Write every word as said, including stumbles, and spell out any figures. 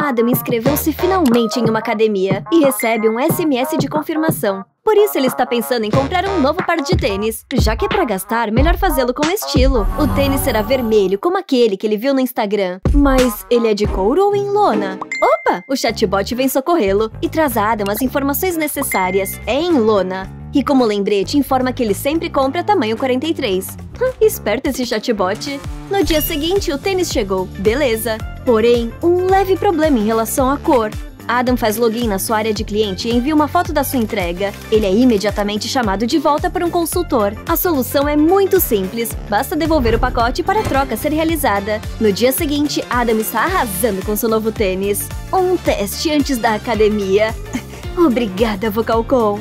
Adam inscreveu-se finalmente em uma academia e recebe um S M S de confirmação. Por isso ele está pensando em comprar um novo par de tênis. Já que é pra gastar, melhor fazê-lo com estilo. O tênis será vermelho, como aquele que ele viu no Instagram. Mas ele é de couro ou em lona? Opa! O chatbot vem socorrê-lo e traz a Adam as informações necessárias. É em lona. E como lembrete, informa que ele sempre compra tamanho quarenta e três. Hum, esperto esse chatbot. No dia seguinte, o tênis chegou. Beleza. Porém, um leve problema em relação à cor. Adam faz login na sua área de cliente e envia uma foto da sua entrega. Ele é imediatamente chamado de volta por um consultor. A solução é muito simples, basta devolver o pacote para a troca ser realizada. No dia seguinte, Adam está arrasando com seu novo tênis. Um teste antes da academia. Obrigada, Vocalcom.